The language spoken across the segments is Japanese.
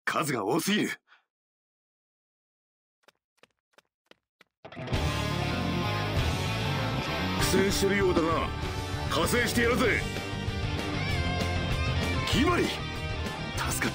数が多すぎる。 苦戦してるようだな。加勢してやるぜ。 ギバリ、助かった。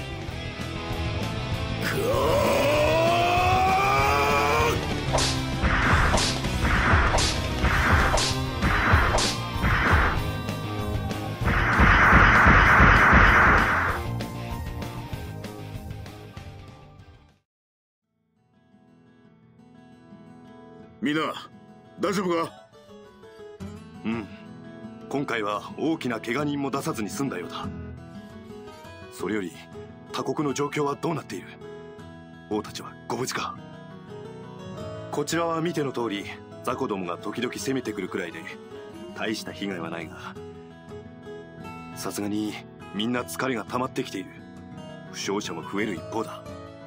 みんな大丈夫か？ うん、今回は大きな怪我人も出さずに済んだようだ。それより他国の状況はどうなっている？王たちはご無事か？こちらは見ての通り雑魚どもが時々攻めてくるくらいで大した被害はないが、さすがにみんな疲れが溜まってきている。負傷者も増える一方だ。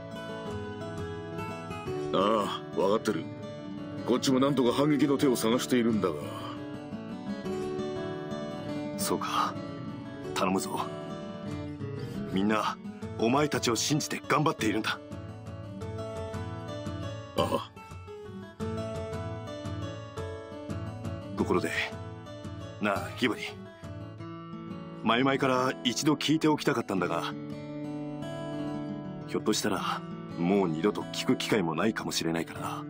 ああ、分かってる。こっちも何とか反撃の手を探しているんだが。 そうか、頼むぞ。みんなお前たちを信じて頑張っているんだ。 ああ。 ところでなあギバリ、前々から一度聞いておきたかったんだが、ひょっとしたらもう二度と聞く機会もないかもしれないからな。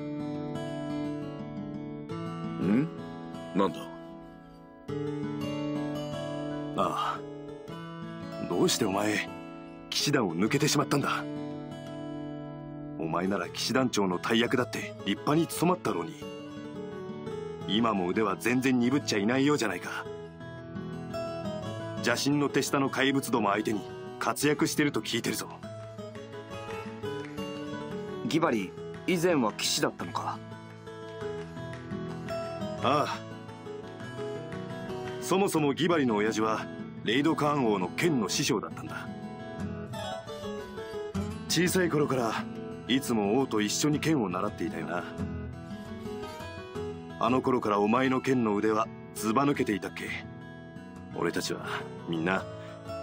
ん？なんだ？ ああ、どうしてお前騎士団を抜けてしまったんだ？お前なら騎士団長の大役だって立派に務まったろうに。今も腕は全然鈍っちゃいないようじゃないか。邪神の手下の怪物ども相手に活躍してると聞いてるぞ。 ギバリ、以前は騎士だったのか？ ああ、そもそもギバリの親父はレイドカーン王の剣の師匠だったんだ。小さい頃からいつも王と一緒に剣を習っていたよな。あの頃からお前の剣の腕はずば抜けていたっけ？俺たちはみんな。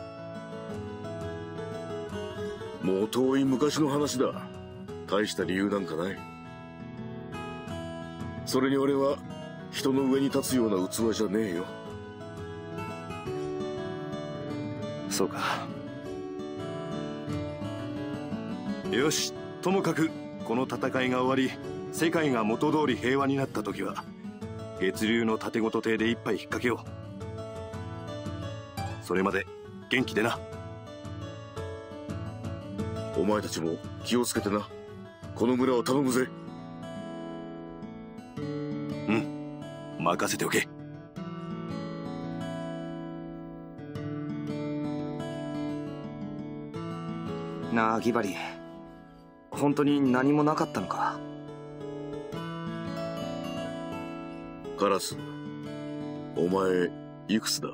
もう遠い昔の話だ。大した理由なんかない。それに俺は人の上に立つような器じゃねえよ。 そうか。よし、ともかくこの戦いが終わり世界が元通り平和になった時は月流の盾ごと艇で一杯引っ掛けよう。それまで元気でな。 お前たちも気をつけてな。この村を頼むぜ。 うん、任せておけ。 なあギバリ、本当に何もなかったのか？ カラス、お前いくつだ？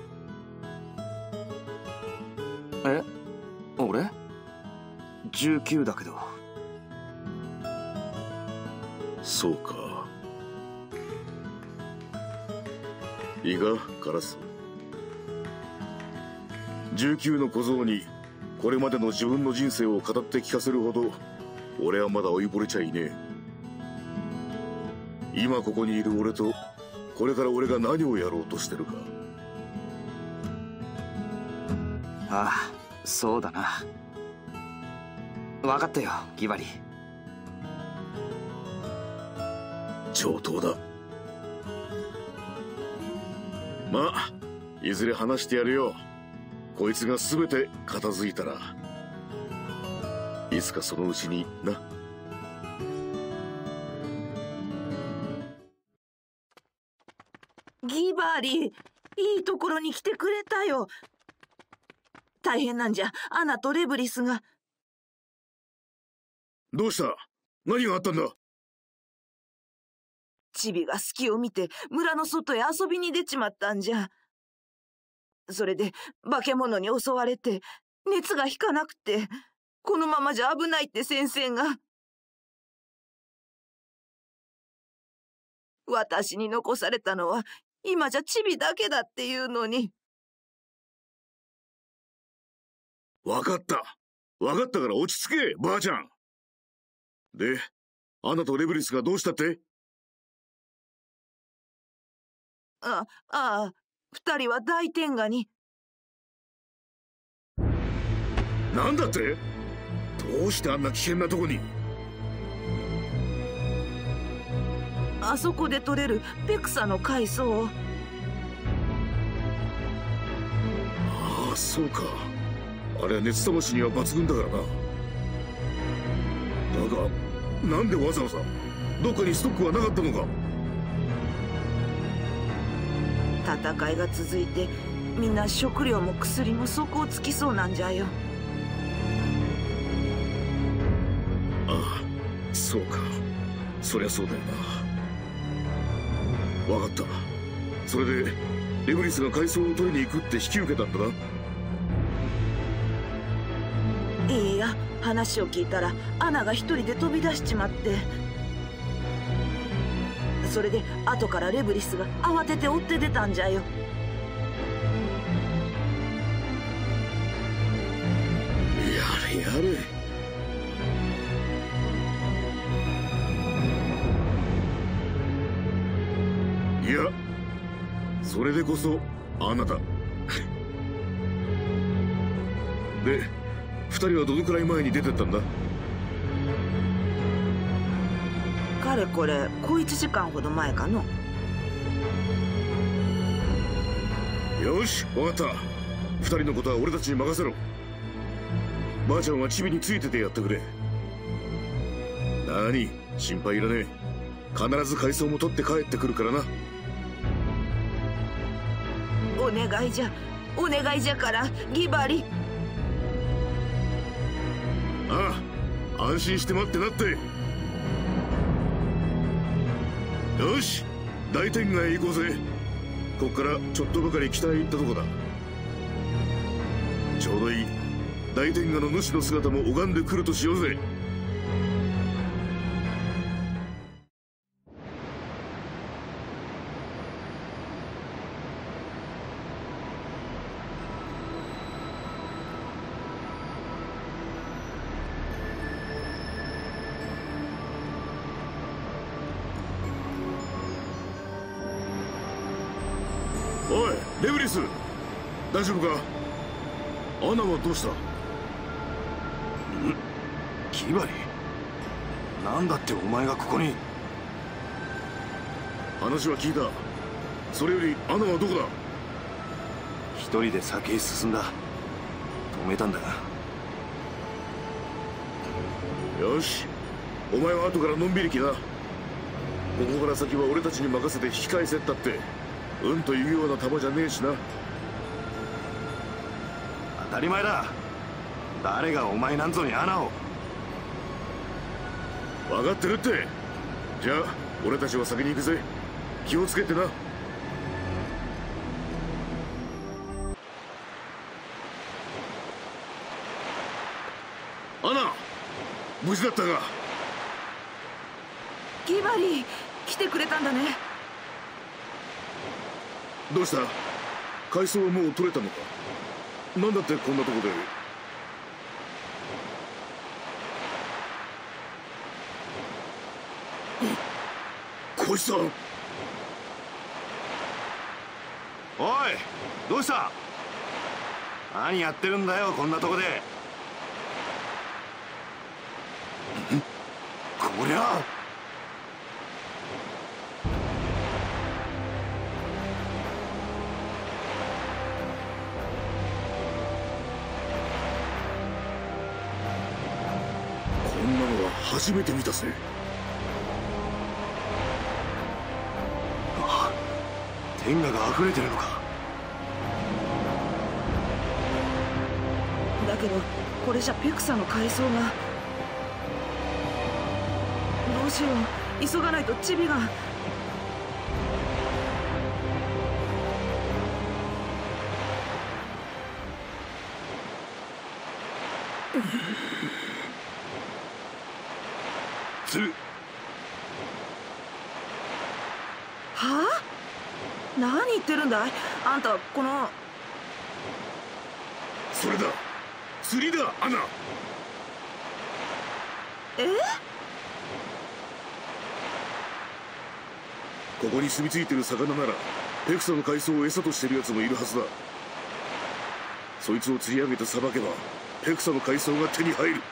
え？俺？19だけど。 そうか。いいかカラス、19の小僧にこれまでの自分の人生を語って聞かせるほど俺はまだ老いぼれちゃいねえ。今ここにいる俺とこれから俺が何をやろうとしてるか。 ああ、そうだな。分かったよギバリ。 上等だ。まあいずれ話してやるよ。こいつが全て片付いたらいつかそのうちにな。 ギバリ、いいところに来てくれたよ。大変なんじゃ、アナとレブリスが。 どうした？何があったんだ？ チビが隙を見て村の外へ遊びに出ちまったんじゃ。それで化け物に襲われて熱が引かなくて、このままじゃ危ないって先生が。私に残されたのは今じゃチビだけだっていうのに。 分かった。 分かったから落ち着け、ばあちゃん。で、アナとレブリスがどうしたって？ 二人は大天下に。 なんだって？どうしてあんな危険なとこに？ あそこで取れるペクサの海藻を。 ああ、そうか。あれは熱魂には抜群だからな。だが、なんでわざわざどっかにストックはなかったのか？ 戦いが続いてみんな食料も薬も底をつきそうなんじゃよ。 ああ、そうか。そりゃそうだよな。わかった。それでレブリスが海藻を取りに行くって引き受けたんだな。 いや、話を聞いたらアナが一人で飛び出しちまって、それで後からレブリスが慌てて追って出たんじゃよ。 やれやれ。いや、それでこそあなた。で、二人はどのくらい前に出てったんだ？ かれこれ小1時間ほど前かの。 よし、分かった。二人のことは俺たちに任せろ。ばあちゃんはチビについててやってくれ。何、心配いらねえ。必ず海藻も取って帰ってくるからな。 お願いじゃ、お願いじゃからギバリ。 ああ、安心して待ってなって。よし、大天下へ行こうぜ。こっからちょっとばかり北へ行ったとこだ。ちょうどいい。大天下の主の姿も拝んでくるとしようぜ。おい、レブリス、大丈夫か？アナはどうした？ キバリ、なんだってお前がここに？ 話は聞いた。それよりアナはどこだ？ 一人で先へ進んだ。止めたんだが。 よし、お前は後からのんびり来な。ここから先は俺たちに任せて引き返せったってうんというような玉じゃねえしな。 当たり前だ。誰がお前なんぞに穴を。 分かってるって。じゃあ俺たちは先に行くぜ。気をつけてな。アナ、無事だったか？ ギバリ来てくれたんだね。 どうした？海藻はもう取れたのか？なんだってこんなとこで。小石さん。おい、 どうした？何やってるんだよこんなとこで。こりゃこんなのは初めて見たぜ。 天下が溢れてるのか。 だけどこれじゃペクサの海藻が。どうしよう、急がないとチビが。 鶴。 はあ？何言ってるんだいあんた。このそれだ、 釣りだアナ。ここに住み着いてる魚ならペクサの海藻を餌としてるやつもいるはずだ。そいつを釣り上げてさばけばペクサの海藻が手に入る。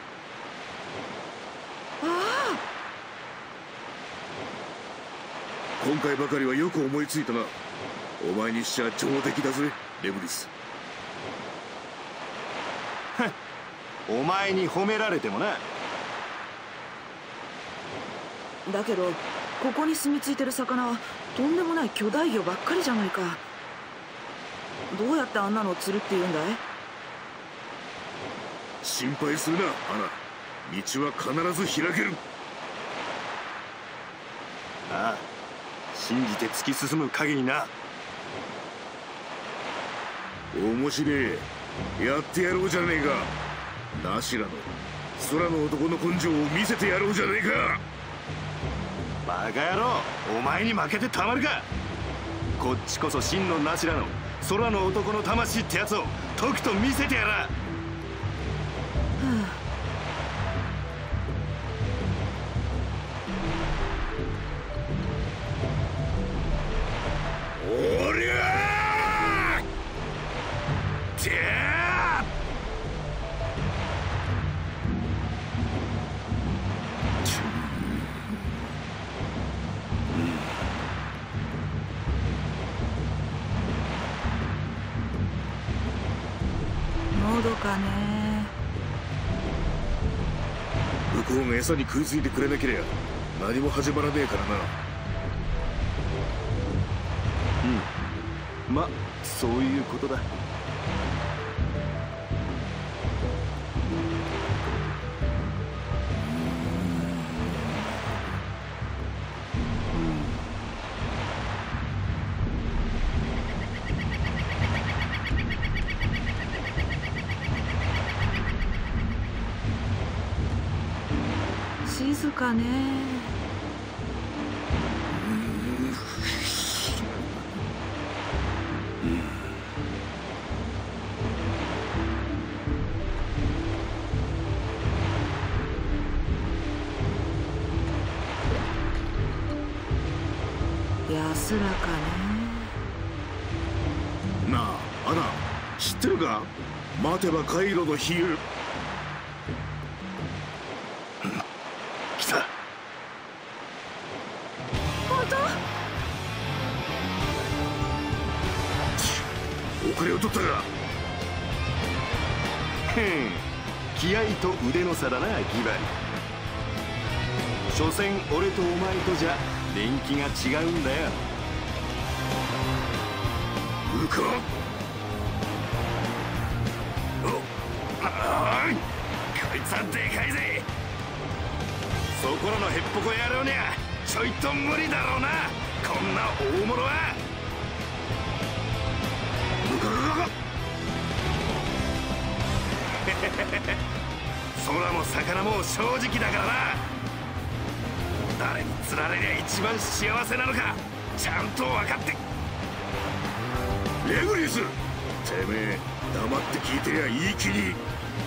今回ばかりはよく思いついたな。お前にしちゃ上出来だぜレブリス。 お前に褒められてもな。 だけどここに住み着いてる魚はとんでもない巨大魚ばっかりじゃないか。どうやってあんなのを釣るって言うんだい？ 心配するなアナ。道は必ず開ける。 ああ、信じて突き進む限りな。 面白え。やってやろうじゃねえか。ナシラの空の男の根性を見せてやろうじゃねえか。 バカ野郎、お前に負けてたまるか。こっちこそ真のナシラの空の男の魂ってやつをとくと見せてやら。 おりゃーてーのどかね。 向こうが餌に食いついてくれなけりゃ何も始まらねえからな。 ま、そういうことだ。 静かね。安らかね。 なあアナ、知ってるか？待てばカイロの比喩。 来た。 本当？ 遅れを取ったか。 気合と腕の差だな、ギバリ。所詮俺とお前とじゃ年季が違うんだよ。 うか。 こいつはでかいぜ。そこらのへっぽこ野郎にゃちょいと無理だろうな、こんな大物は。空も魚も正直だからな。誰に釣られりゃ一番幸せなのかちゃんと分かって。 レグリス、てめえ黙って聞いてりゃいい気に。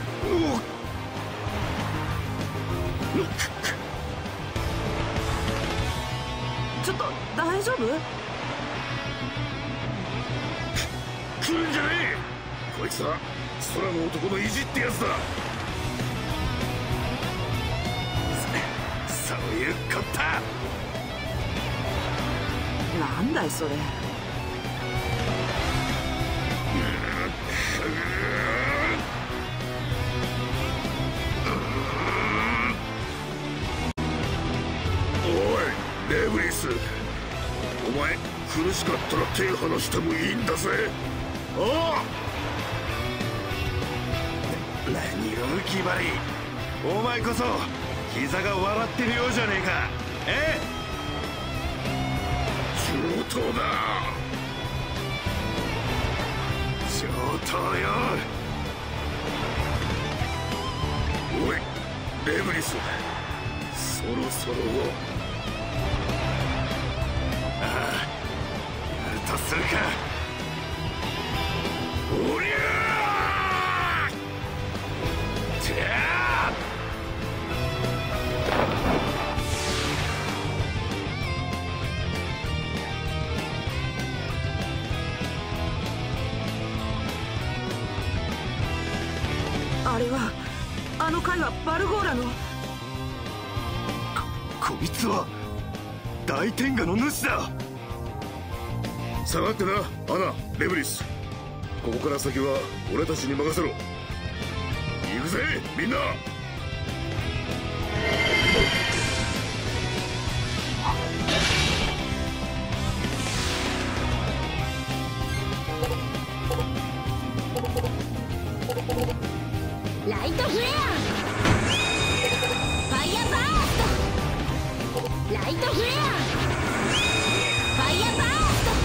ちょっと大丈夫？ 来るんじゃねえ。こいつは空の男の意地ってやつだ。 そういうこった。 なんだいそれ。 おいレブリス、お前苦しかったら手離してもいいんだぜ。ああ、 何をギバリ、お前こそ膝が笑ってるようじゃねえか。 上等だ。 上等よ。 おいレブリス、そろそろ。 ああ、やるとするか。 おりゃーあれは、あの貝はバルゴーラの。 こいつは大天下の主だ。 下がってな、アナ、レブリス。ここから先は俺たちに任せろ。行くぜ、みんな。 ライトフレア、ファイヤーバースト。ライトフレア、ファイヤーバースト。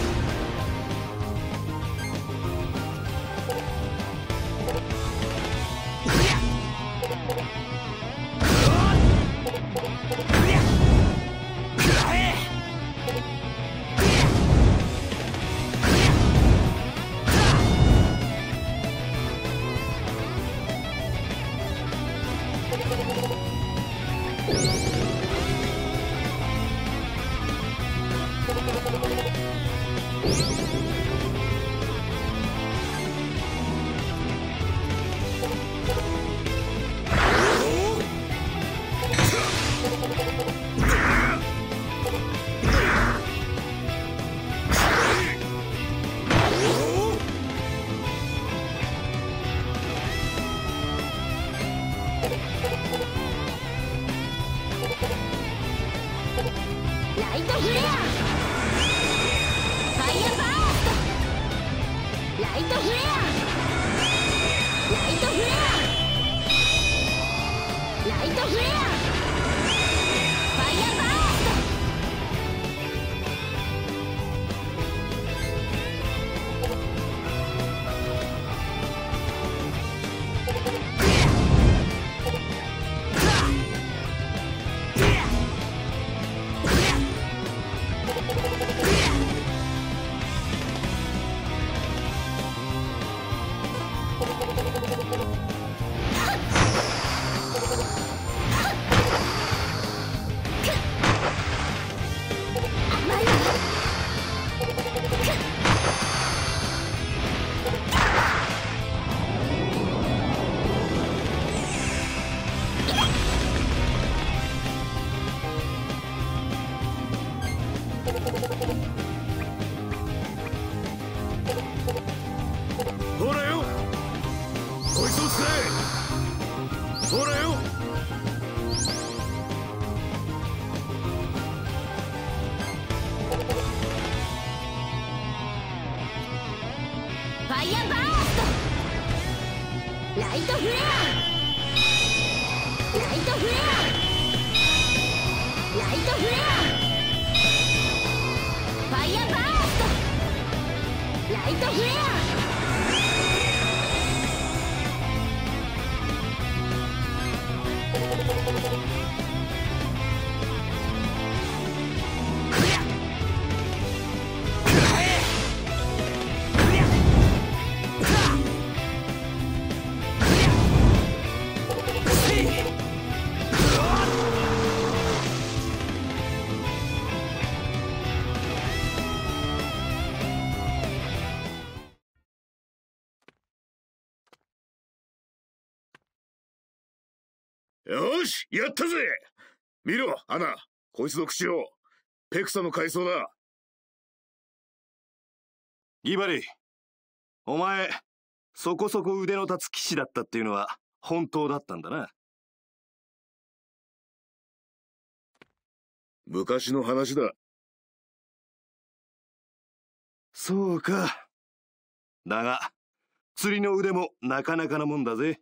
ライトフレア、ファイヤーバースト。ライトフレア、ライトフレア、ライトフレア、ファイヤーバースト。 ほらよ、こいつを使え。ほらよ。 ファイヤーバースト。ライトフレア、ライトフレア、ライトフレア、ファイヤーバースト。ライトフレア、 よし、やったぜ。見ろ、アナ、こいつの口を。ペクサの海藻だ。 ギバリ、お前そこそこ腕の立つ騎士だったっていうのは本当だったんだな。 昔の話だ。 そうか。だが釣りの腕もなかなかなもんだぜ。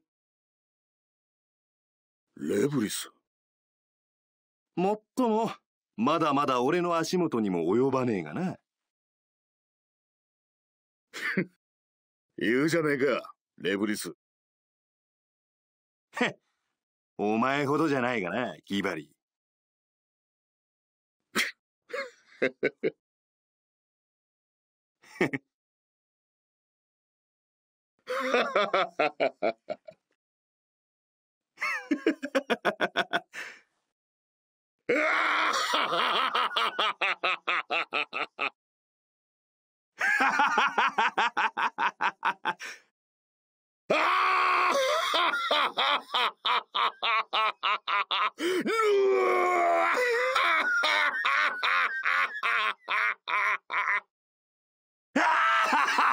レブリス。 もっともまだまだ俺の足元にも及ばねえがな。 言うじゃねえか、レブリス。 へっ、お前ほどじゃないがな、ギバリ。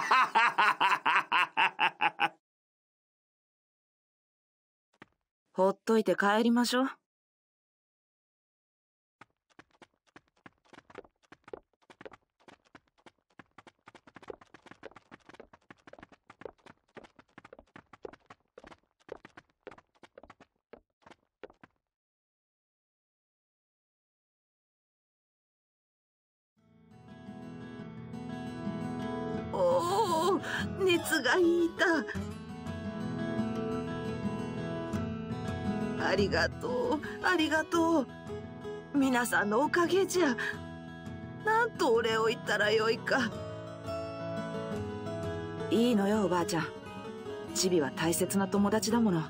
ほっといて帰りましょう。おお、熱が引いた。ありがとう、ありがとう。皆さんのおかげじゃ。なんとお礼を言ったらよいか。いいのよ、おばあちゃん。チビは大切な友達だもの。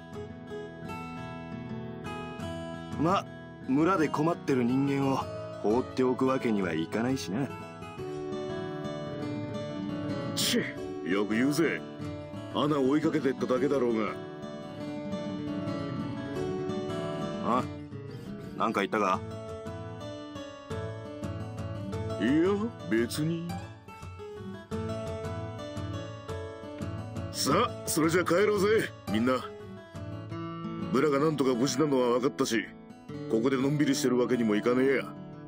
ま、村で困ってる人間を放っておくわけにはいかないしな。 チッ、よく言うぜ。穴を追いかけてっただけだろうが。 あ、なんか言ったか？ いや、別に。さあ、それじゃ帰ろうぜ、みんな。村がなんとか無事なのは分かったし、ここでのんびりしてるわけにもいかねえや。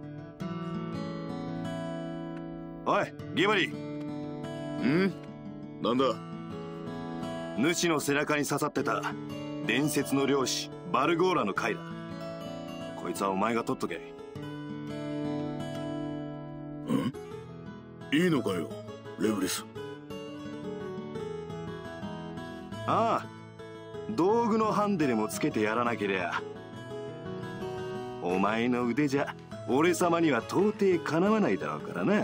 おい、ゲバリ。 ん？なんだ？ 主の背中に刺さってた伝説の漁師バルゴーラの貝だ。こいつはお前が取っとけ。 ん？いいのかよ、レブリス。 ああ、道具のハンデでもつけてやらなけりゃお前の腕じゃ俺様には到底かなわないだろうからな。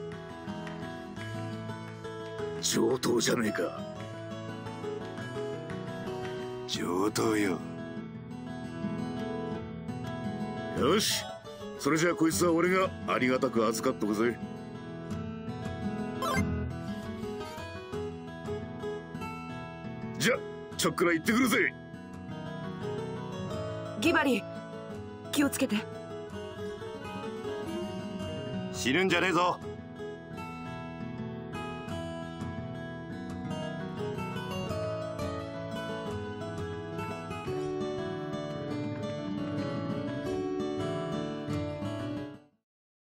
上等じゃねえか。 上等よ。 よし、それじゃあこいつは俺がありがたく預かっとくぜ。じゃちょっくら行ってくるぜ。 ギバリ、気をつけて。 死ぬんじゃねえぞ。